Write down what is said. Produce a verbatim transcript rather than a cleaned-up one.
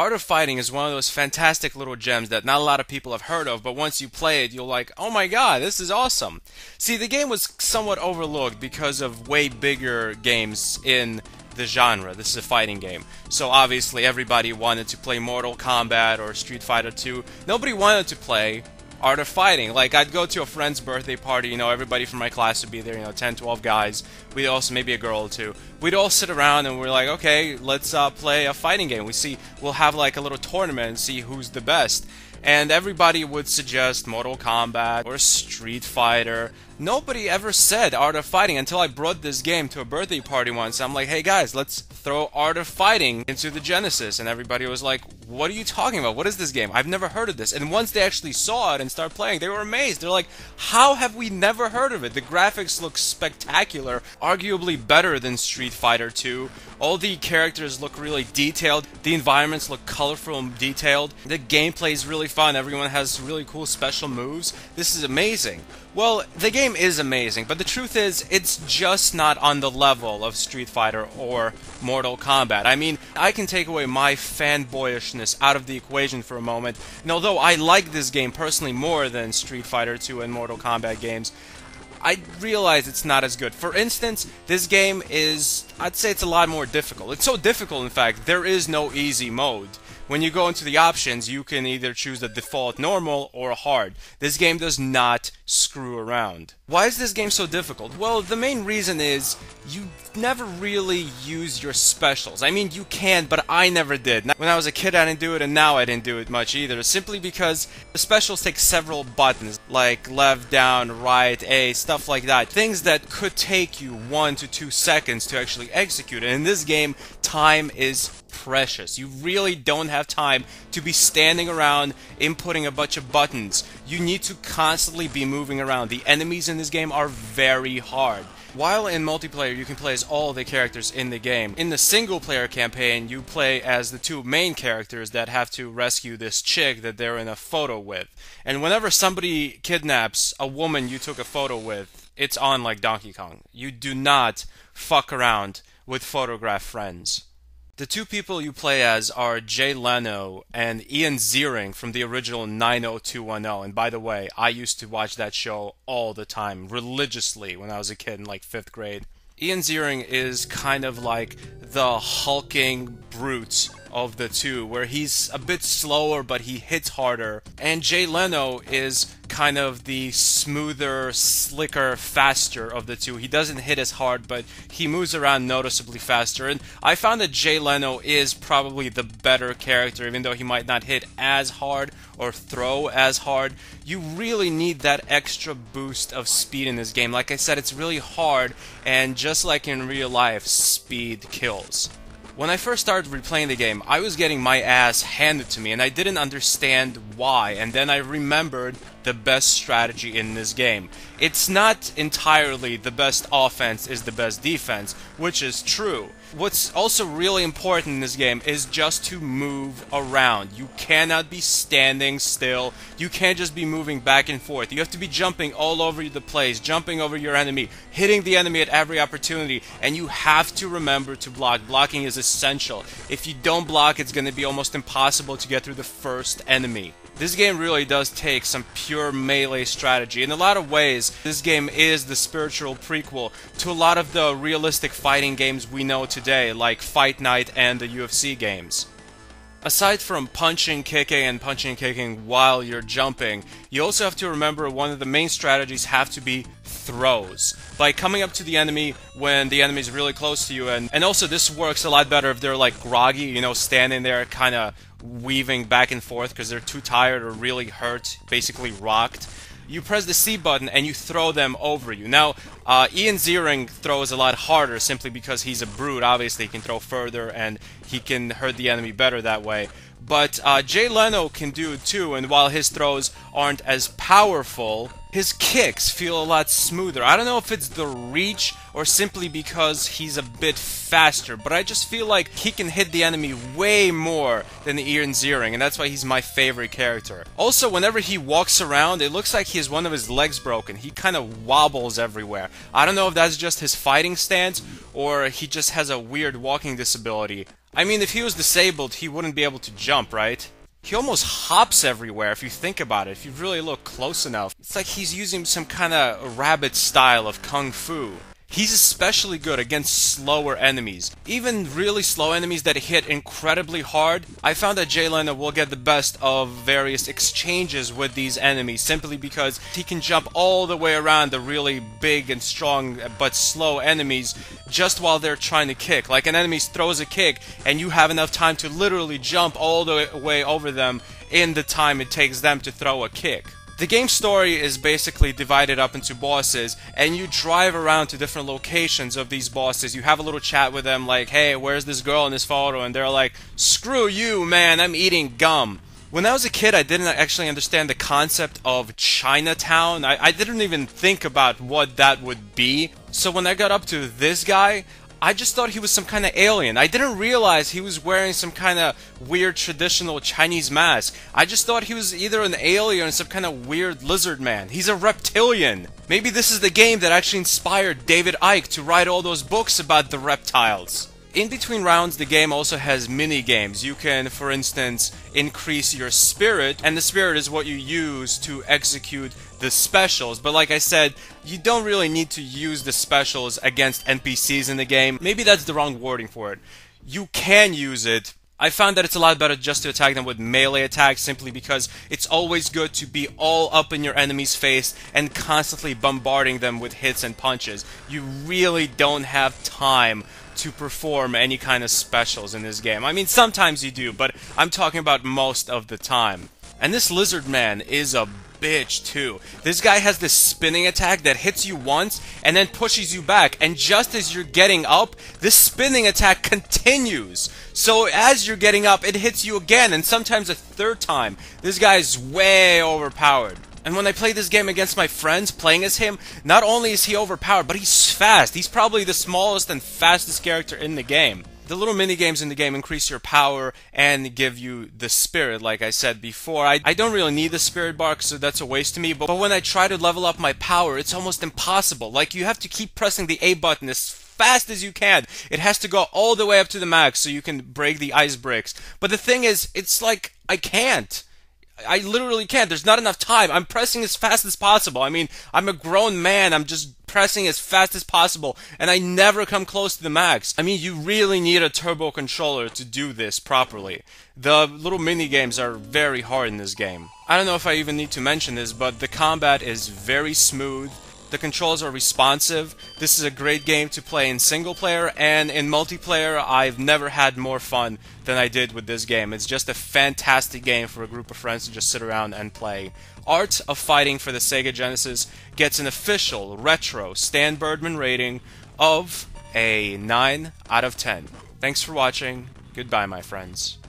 Art of Fighting is one of those fantastic little gems that not a lot of people have heard of, but once you play it, you'll like, oh my god, this is awesome. See, the game was somewhat overlooked because of way bigger games in the genre. This is a fighting game. So obviously everybody wanted to play Mortal Kombat or Street Fighter two. Nobody wanted to play Art of Fighting. Like, I'd go to a friend's birthday party, you know, everybody from my class would be there, you know, ten, twelve guys. We'd also, maybe a girl or two. We'd all sit around and we're like, okay, let's uh, play a fighting game. We see, we'll have like a little tournament and see who's the best. And everybody would suggest Mortal Kombat or Street Fighter. Nobody ever said Art of Fighting until I brought this game to a birthday party once. I'm like, hey guys, let's throw Art of Fighting into the Genesis. And everybody was like, what are you talking about? What is this game? I've never heard of this. And once they actually saw it and started playing, they were amazed. They're like, how have we never heard of it? The graphics look spectacular, arguably better than Street Fighter two. All the characters look really detailed. The environments look colorful and detailed. The gameplay is really fun. Everyone has really cool special moves. This is amazing. Well, the game is amazing, but the truth is, it's just not on the level of Street Fighter or Mortal Kombat. I mean, I can take away my fanboyishness out of the equation for a moment, and although I like this game personally more than Street Fighter two and Mortal Kombat games, I realize it's not as good. For instance, this game is, I'd say it's a lot more difficult. It's so difficult, in fact, there is no easy mode. When you go into the options, you can either choose the default normal or hard. This game does not screw around. Why is this game so difficult? Well, the main reason is you never really use your specials. I mean, you can, but I never did. When I was a kid, I didn't do it, and now I didn't do it much either, simply because the specials take several buttons, like left, down, right, A, stuff like that. Things that could take you one to two seconds to actually execute. And in this game, time is precious. You really don't have time to be standing around inputting a bunch of buttons. You need to constantly be moving around. The enemies in this game are very hard. While in multiplayer you can play as all the characters in the game, in the single player campaign you play as the two main characters that have to rescue this chick that they're in a photo with. And whenever somebody kidnaps a woman you took a photo with, it's on like Donkey Kong. You do not fuck around with photograph friends. The two people you play as are Jay Leno and Ian Ziering from the original nine oh two one oh. And by the way, I used to watch that show all the time, religiously, when I was a kid in like fifth grade. Ian Ziering is kind of like the hulking brute of the two, where he's a bit slower but he hits harder. And Jay Leno is kind of the smoother, slicker, faster of the two. He doesn't hit as hard, but he moves around noticeably faster. And I found that Jay Leno is probably the better character, even though he might not hit as hard or throw as hard. You really need that extra boost of speed in this game. Like I said, it's really hard, and just like in real life, speed kills. When I first started replaying the game, I was getting my ass handed to me, and I didn't understand why, and then I remembered the best strategy in this game. It's not entirely the best offense is the best defense, which is true. What's also really important in this game is just to move around. You cannot be standing still. You can't just be moving back and forth. You have to be jumping all over the place, jumping over your enemy, hitting the enemy at every opportunity, and you have to remember to block. Blocking is essential. If you don't block, it's going to be almost impossible to get through the first enemy. This game really does take some pure melee strategy. In a lot of ways, this game is the spiritual prequel to a lot of the realistic fighting games we know today, like Fight Night and the U F C games. Aside from punching, kicking, and punching, kicking while you're jumping, you also have to remember one of the main strategies have to be throws. By coming up to the enemy when the enemy is really close to you, and, and also this works a lot better if they're like groggy, you know, standing there kind of weaving back and forth because they're too tired or really hurt, basically rocked. You press the C button and you throw them over you. Now, uh, Ian Ziering throws a lot harder simply because he's a brute. Obviously, he can throw further and he can hurt the enemy better that way. But uh, Jay Leno can do it too, and while his throws aren't as powerful, his kicks feel a lot smoother. I don't know if it's the reach or simply because he's a bit faster, but I just feel like he can hit the enemy way more than Ian Ziering, and that's why he's my favorite character. Also, whenever he walks around, it looks like he has one of his legs broken. He kind of wobbles everywhere. I don't know if that's just his fighting stance or he just has a weird walking disability. I mean, if he was disabled, he wouldn't be able to jump, right? He almost hops everywhere if you think about it, if you really look close enough. It's like he's using some kind of rabbit style of kung fu. He's especially good against slower enemies. Even really slow enemies that hit incredibly hard, I found that Jay Leno will get the best of various exchanges with these enemies simply because he can jump all the way around the really big and strong but slow enemies just while they're trying to kick. Like an enemy throws a kick and you have enough time to literally jump all the way over them in the time it takes them to throw a kick. The game's story is basically divided up into bosses, and you drive around to different locations of these bosses. You have a little chat with them like, hey, where's this girl in this photo? And they're like, screw you, man, I'm eating gum. When I was a kid, I didn't actually understand the concept of Chinatown. I, I didn't even think about what that would be. So when I got up to this guy, I just thought he was some kind of alien. I didn't realize he was wearing some kind of weird traditional Chinese mask. I just thought he was either an alien or some kind of weird lizard man. He's a reptilian. Maybe this is the game that actually inspired David Icke to write all those books about the reptiles. In between rounds, the game also has mini games. You can, for instance, increase your spirit, and the spirit is what you use to execute the specials. But like I said, you don't really need to use the specials against N P Cs in the game. Maybe that's the wrong wording for it. You can use it. I found that it's a lot better just to attack them with melee attacks simply because it's always good to be all up in your enemy's face and constantly bombarding them with hits and punches. You really don't have time to perform any kind of specials in this game. I mean, sometimes you do, but I'm talking about most of the time. And this lizard man is a bitch too. This guy has this spinning attack that hits you once and then pushes you back, and just as you're getting up, this spinning attack continues. So as you're getting up, it hits you again, and sometimes a third time. This guy is way overpowered. And when I play this game against my friends playing as him, not only is he overpowered, but he's fast. He's probably the smallest and fastest character in the game. The little mini-games in the game increase your power and give you the spirit, like I said before. I, I don't really need the spirit bar, so that's a waste to me, but, but when I try to level up my power, it's almost impossible. Like, you have to keep pressing the A button as fast as you can. It has to go all the way up to the max so you can break the ice bricks. But the thing is, it's like, I can't. I literally can't. There's not enough time. I'm pressing as fast as possible. I mean, I'm a grown man. I'm just pressing as fast as possible, and I never come close to the max. I mean, you really need a turbo controller to do this properly. The little mini games are very hard in this game. I don't know if I even need to mention this, but the combat is very smooth. The controls are responsive. This is a great game to play in single player, and in multiplayer, I've never had more fun than I did with this game. It's just a fantastic game for a group of friends to just sit around and play. Art of Fighting for the Sega Genesis gets an official retro Stan Birdman rating of a nine out of ten. Thanks for watching. Goodbye, my friends.